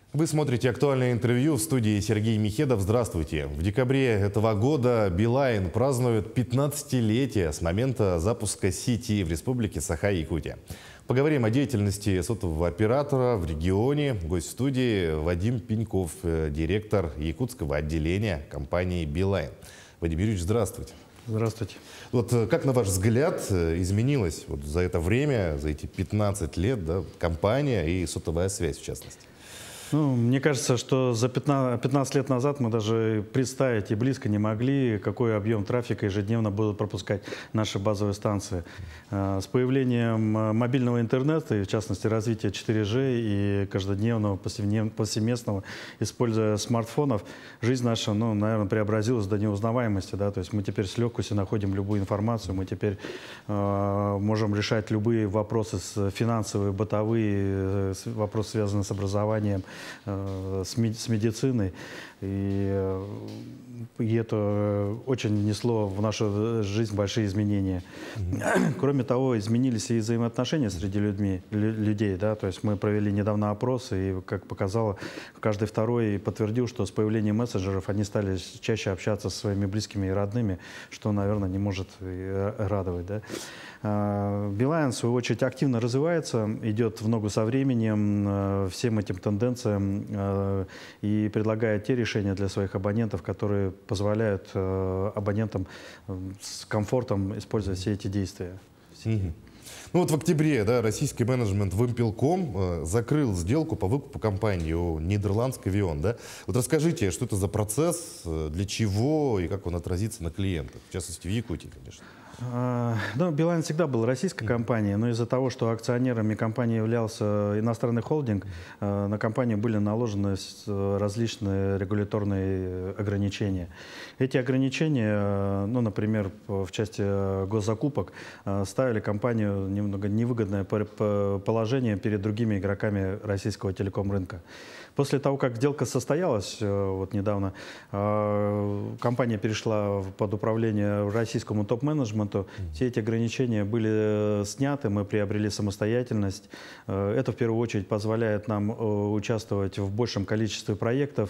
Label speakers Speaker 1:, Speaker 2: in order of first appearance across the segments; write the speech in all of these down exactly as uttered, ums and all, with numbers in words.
Speaker 1: Вы смотрите «Актуальное интервью», в студии Сергей Михедов. Здравствуйте. В декабре этого года Билайн празднует пятнадцатилетие с момента запуска сети в республике Саха-Якутия. Поговорим о деятельности сотового оператора в регионе. Гость студии Вадим Пеньков, директор якутского отделения компании Билайн. Вадим Юрьевич, здравствуйте.
Speaker 2: Здравствуйте.
Speaker 1: Вот как, на ваш взгляд, изменилась вот за это время, за эти пятнадцать лет, да, компания и сотовая связь в частности?
Speaker 2: Ну, мне кажется, что за пятнадцать лет назад мы даже представить и близко не могли, какой объем трафика ежедневно будут пропускать наши базовые станции. С появлением мобильного интернета, и в частности развития четыре джи и каждодневного, повсеместного используя смартфонов, жизнь наша, ну, наверное, преобразилась до неузнаваемости. Да? То есть мы теперь с легкостью находим любую информацию, мы теперь э, можем решать любые вопросы финансовые, бытовые, вопросы, связанные с образованием, с медициной, и, и это очень внесло в нашу жизнь большие изменения. Mm-hmm. Кроме того, изменились и взаимоотношения среди людьми, людей, да, то есть мы провели недавно опрос, и, как показало, каждый второй подтвердил, что с появлением мессенджеров они стали чаще общаться со своими близкими и родными, что, наверное, не может радовать, да. Билайн, в свою очередь, активно развивается, идет в ногу со временем, всем этим тенденциям и предлагает те решения для своих абонентов, которые позволяют абонентам с комфортом использовать все эти действия.
Speaker 1: Mm-hmm. Ну вот в октябре, да, российский менеджмент Вимпелком э, закрыл сделку по выкупу компании у нидерландской Вион. Да? Вот расскажите, что это за процесс, для чего и как он отразится на клиентах, в частности в Якутии, конечно.
Speaker 2: Ну, Билайн всегда был российской компанией, но из-за того, что акционерами компании являлся иностранный холдинг, на компанию были наложены различные регуляторные ограничения. Эти ограничения, ну, например, в части госзакупок, ставили компанию немного невыгодное положение перед другими игроками российского телеком-рынка. После того, как сделка состоялась, вот недавно, компания перешла под управление российскому топ-менеджменту, все эти ограничения были сняты, мы приобрели самостоятельность. Это, в первую очередь, позволяет нам участвовать в большем количестве проектов,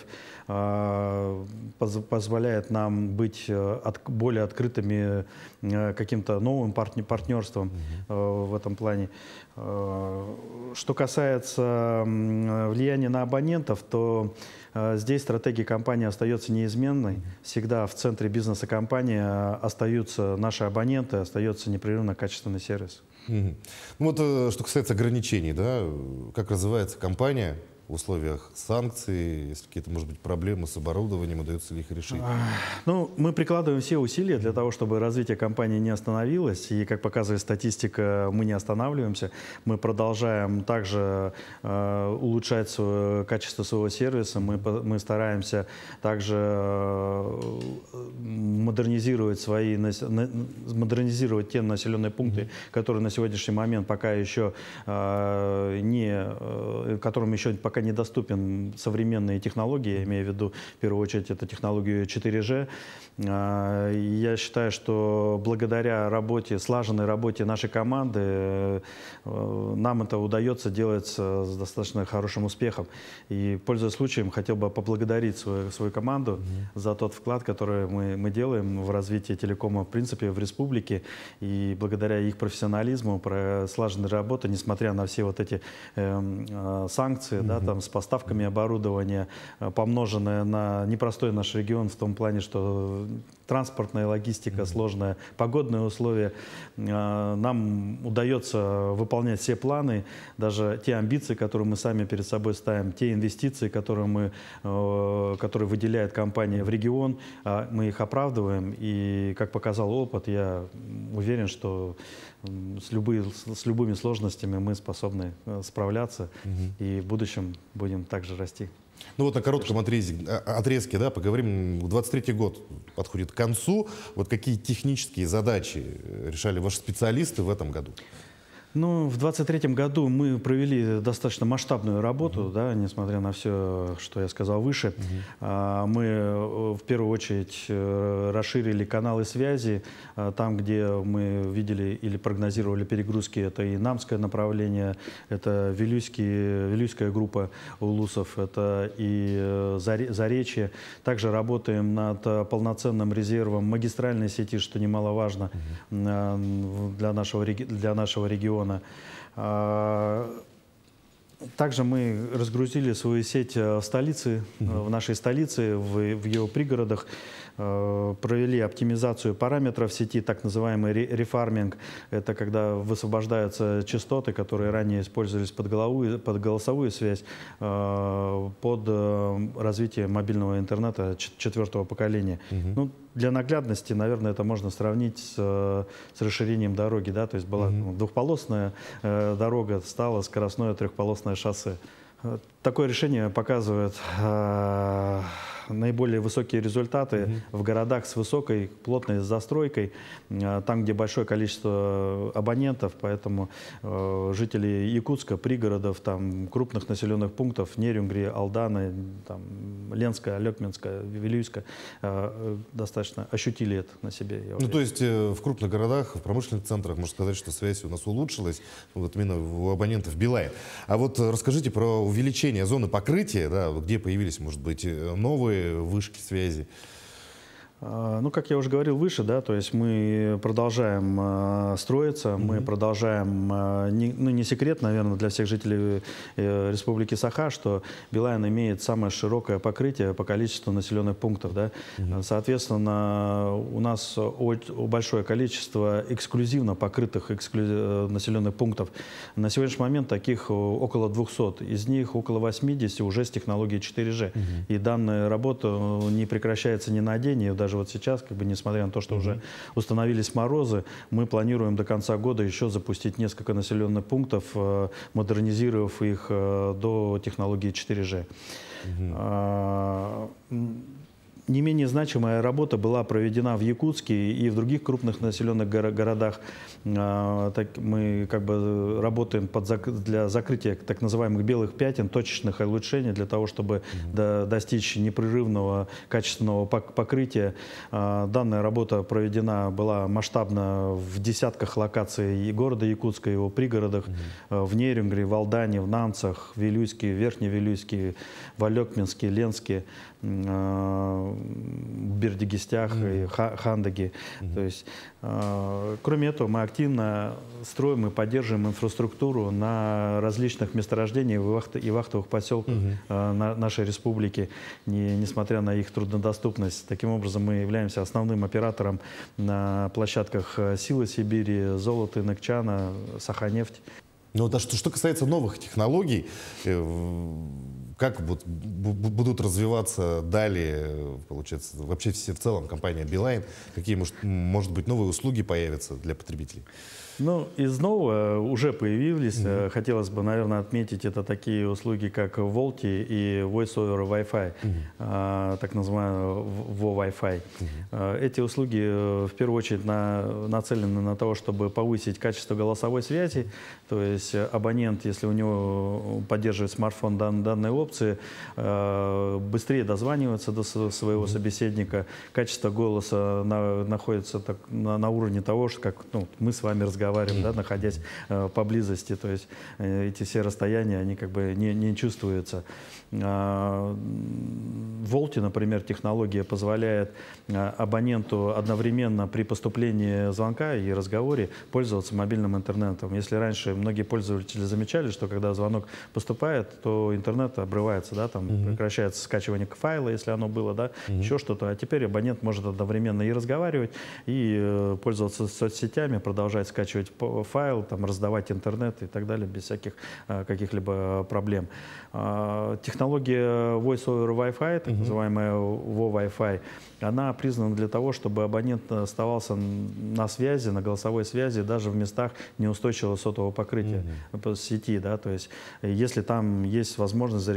Speaker 2: позволяет нам быть более открытыми каким-то новым партнерством в этом плане. Что касается влияния на абонентов, то э, здесь стратегия компании остается неизменной. Всегда в центре бизнеса компании остаются наши абоненты, остается непрерывно качественный сервис.
Speaker 1: Mm-hmm. Ну вот, э, что касается ограничений, да, как развивается компания в условиях санкций, если какие-то, может быть, проблемы с оборудованием, удается ли их решить?
Speaker 2: Ну, мы прикладываем все усилия для того, чтобы развитие компании не остановилось. И, как показывает статистика, мы не останавливаемся. Мы продолжаем также э, улучшать свое, качество своего сервиса. Мы, мы стараемся также э, модернизировать, свои, модернизировать те населенные пункты, mm-hmm. которые на сегодняшний момент пока еще э, не, э, которым еще пока недоступен современные технологии, я имею в виду, в первую очередь, это технологию четыре джи. Я считаю, что благодаря работе, слаженной работе нашей команды, нам это удается делать с достаточно хорошим успехом. И, пользуясь случаем, хотел бы поблагодарить свою, свою команду mm-hmm. за тот вклад, который мы, мы делаем в развитие телекома, в принципе, в республике. И благодаря их профессионализму, про слаженной работе, несмотря на все вот эти э, санкции, mm-hmm. да, там, с поставками оборудования, помноженное на непростой наш регион в том плане, что транспортная логистика mm-hmm. сложная, погодные условия, нам удается выполнять все планы, даже те амбиции, которые мы сами перед собой ставим, те инвестиции, которые, мы, которые выделяет компания в регион, мы их оправдываем. И, как показал опыт, я уверен, что с, любые, с любыми сложностями мы способны справляться mm-hmm. и в будущем будем также расти.
Speaker 1: Ну вот на коротком отрезке, отрезке, да, поговорим. двадцать третий год подходит к концу. Вот какие технические задачи решали ваши специалисты в этом году?
Speaker 2: Ну, в двадцать третьем году мы провели достаточно масштабную работу,
Speaker 1: Uh-huh.
Speaker 2: да, несмотря на все, что я сказал выше. Uh-huh. Мы в первую очередь расширили каналы связи. Там, где мы видели или прогнозировали перегрузки, это и Намское направление, это Вилюйский, Вилюйская группа улусов, это и Заречье. Также работаем над полноценным резервом магистральной сети, что немаловажно Uh-huh. для нашего, для нашего региона. Также мы разгрузили свою сеть в столице, uh-huh. в нашей столице, в, в ее пригородах. Провели оптимизацию параметров сети, так называемый рефарминг. Это когда высвобождаются частоты, которые ранее использовались под, голову, под голосовую связь, под развитие мобильного интернета четвертого поколения. Uh-huh. Ну, для наглядности, наверное, это можно сравнить с, с расширением дороги. Да? То есть была uh-huh. двухполосная дорога, стала скоростное трехполосное шоссе. Такое решение показывает э, наиболее высокие результаты Mm-hmm. в городах с высокой плотной застройкой, э, там, где большое количество абонентов, поэтому э, жители Якутска, пригородов, там, крупных населенных пунктов, Нерюнгри, Алдана, там, Ленска, Алекминска, Вилюйска, э, достаточно ощутили это на себе.
Speaker 1: Ну, то есть э, в крупных городах, в промышленных центрах, можно сказать, что связь у нас улучшилась, вот именно у абонентов Билайн. А вот расскажите про увеличение зоны покрытия, да, где появились, может быть, новые вышки связи.
Speaker 2: Ну, как я уже говорил выше, да, то есть мы продолжаем э, строиться, mm-hmm. мы продолжаем, э, не, ну, не секрет, наверное, для всех жителей э, Республики Саха, что Билайн имеет самое широкое покрытие по количеству населенных пунктов, да. Mm-hmm. Соответственно, у нас большое количество эксклюзивно покрытых эксклю... населенных пунктов. На сегодняшний момент таких около двухсот, из них около восьмидесяти уже с технологией четыре джи. Mm-hmm. И данная работа не прекращается ни на день, и даже вот сейчас, как бы, несмотря на то, что mm-hmm. уже установились морозы, мы планируем до конца года еще запустить несколько населенных пунктов, модернизировав их до технологии четыре джи. Mm-hmm. Не менее значимая работа была проведена в Якутске и в других крупных населенных горо городах. Так мы как бы работаем под зак для закрытия так называемых белых пятен, точечных улучшений, для того, чтобы Mm-hmm. до достичь непрерывного качественного пок покрытия. Данная работа проведена была масштабно в десятках локаций и города Якутска, и его пригородах, Mm-hmm. в Нерюнгри, в Алдане, в Намцах, в Вилюйске, Верхневилюйске, в Алекминске, Ленске, в Бердигистях Mm-hmm. и Хандаге. Mm-hmm. То есть, э, кроме этого, мы активно строим и поддерживаем инфраструктуру на различных месторождениях и, вахт, и вахтовых поселках Mm-hmm. э, на, нашей республики, не, несмотря на их труднодоступность. Таким образом, мы являемся основным оператором на площадках Силы Сибири, Золота, Ныкчана, Саханефть.
Speaker 1: Ну, да, что, что касается новых технологий, как вот будут развиваться далее, получается, вообще все в целом компания Билайн, какие, может, может быть, новые услуги появятся для потребителей?
Speaker 2: Ну, из нового уже появились. Mm-hmm. Хотелось бы, наверное, отметить, это такие услуги, как Волти и Voice over Wi-Fi, mm-hmm. а, так называемый во Wi-Fi. Mm-hmm. Эти услуги в первую очередь на, нацелены на то, чтобы повысить качество голосовой связи. То есть абонент, если у него поддерживает смартфон дан, данной опции, а, быстрее дозванивается до своего mm-hmm. собеседника. Качество голоса на, находится так, на, на уровне того, что как ну, мы с вами разговариваем. Mm-hmm. да, находясь э, поблизости, то есть э, эти все расстояния, они как бы не, не чувствуются. А, в Волте, например, технология позволяет а, абоненту одновременно при поступлении звонка и разговоре пользоваться мобильным интернетом. Если раньше многие пользователи замечали, что когда звонок поступает, то интернет обрывается, да, там Mm-hmm. прекращается скачивание файла, если оно было, да, Mm-hmm. еще что-то. А теперь абонент может одновременно и разговаривать, и э, пользоваться соцсетями, продолжать скачивать файл, там, раздавать интернет и так далее, без всяких э, каких-либо проблем. Э, технология Voice over Wi-Fi, так Mm-hmm. называемая во Wi-Fi, она признана для того, чтобы абонент оставался на связи, на голосовой связи, даже в местах неустойчивого сотового покрытия Mm-hmm. сети. Да, то есть, если там есть возможность зарегистрировать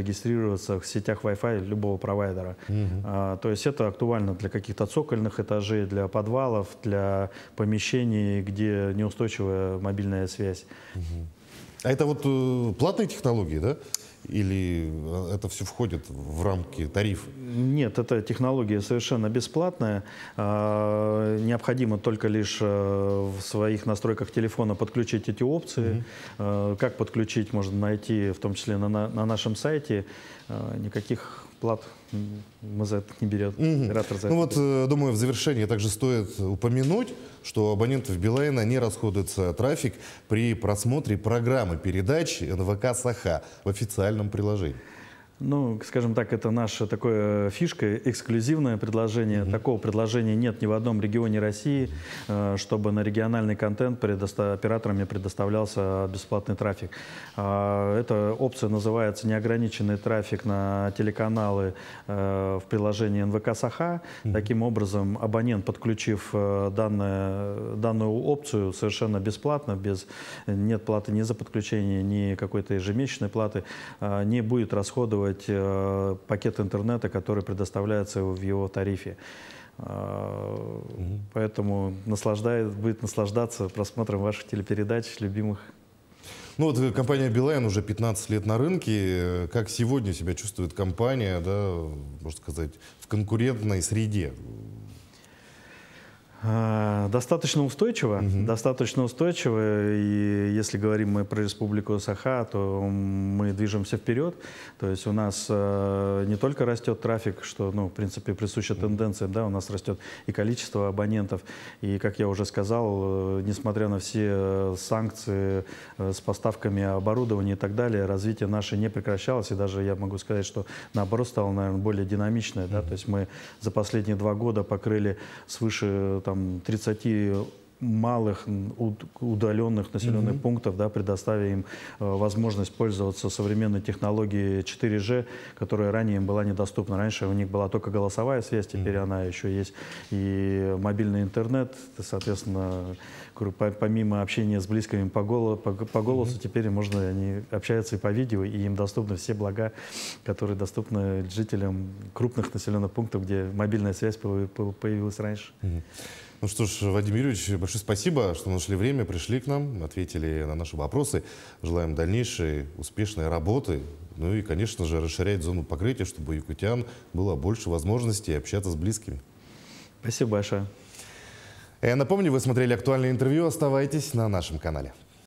Speaker 2: зарегистрироваться в сетях Wi-Fi любого провайдера. Mm-hmm. а, то есть это актуально для каких-то цокольных этажей, для подвалов, для помещений, где неустойчивая мобильная связь.
Speaker 1: Mm-hmm. А это вот э, платные технологии, да? Или это все входит в рамки тарифа?
Speaker 2: Нет, эта технология совершенно бесплатная. Необходимо только лишь в своих настройках телефона подключить эти опции. Mm-hmm. Как подключить, можно найти в том числе на, на нашем сайте. Никаких плат мы за это не берем.
Speaker 1: Mm-hmm. Оператор за это ну вот, берет. Думаю, в завершении также стоит упомянуть, что у абонентов Билайна не расходуется трафик при просмотре программы передач эн вэ ка Саха в официальном приложении.
Speaker 2: Ну, скажем так, это наша такая фишка, эксклюзивное предложение. Mm-hmm. Такого предложения нет ни в одном регионе России, чтобы на региональный контент предоста- операторами предоставлялся бесплатный трафик. Эта опция называется «Неограниченный трафик на телеканалы» в приложении эн вэ ка Саха. Mm-hmm. Таким образом, абонент, подключив данное, данную опцию совершенно бесплатно, без, нет платы ни за подключение, ни какой-то ежемесячной платы, не будет расходовать пакет интернета, который предоставляется в его тарифе. Mm-hmm. Поэтому наслаждает, будет наслаждаться просмотром ваших телепередач, любимых.
Speaker 1: Ну вот компания Билайн уже пятнадцать лет на рынке. Как сегодня себя чувствует компания, да, можно сказать, в конкурентной среде?
Speaker 2: Достаточно устойчиво, mm-hmm. достаточно устойчиво, и если говорим мы про Республику Саха, то мы движемся вперед, то есть у нас э, не только растет трафик, что, ну, в принципе, присуща mm-hmm. тенденциям, да, у нас растет и количество абонентов, и, как я уже сказал, э, несмотря на все санкции э, с поставками оборудования и так далее, развитие наше не прекращалось, и даже я могу сказать, что наоборот стало, наверное, более динамичное, mm-hmm. да, то есть мы за последние два года покрыли свыше там, тридцати малых удаленных населенных mm-hmm. пунктов, да, предоставив им э, возможность пользоваться современной технологией четыре джи, которая ранее им была недоступна. Раньше у них была только голосовая связь, теперь mm-hmm. она еще есть и мобильный интернет, соответственно, помимо общения с близкими по, голо, по, по голосу, mm-hmm. теперь можно, они общаются и по видео, и им доступны все блага, которые доступны жителям крупных населенных пунктов, где мобильная связь появилась раньше.
Speaker 1: Mm-hmm. Ну что ж, Вадим Юрьевич, большое спасибо, что нашли время, пришли к нам, ответили на наши вопросы. Желаем дальнейшей успешной работы, ну и, конечно же, расширять зону покрытия, чтобы у якутян было больше возможностей общаться с близкими.
Speaker 2: Спасибо большое.
Speaker 1: Я напомню, вы смотрели актуальное интервью. Оставайтесь на нашем канале.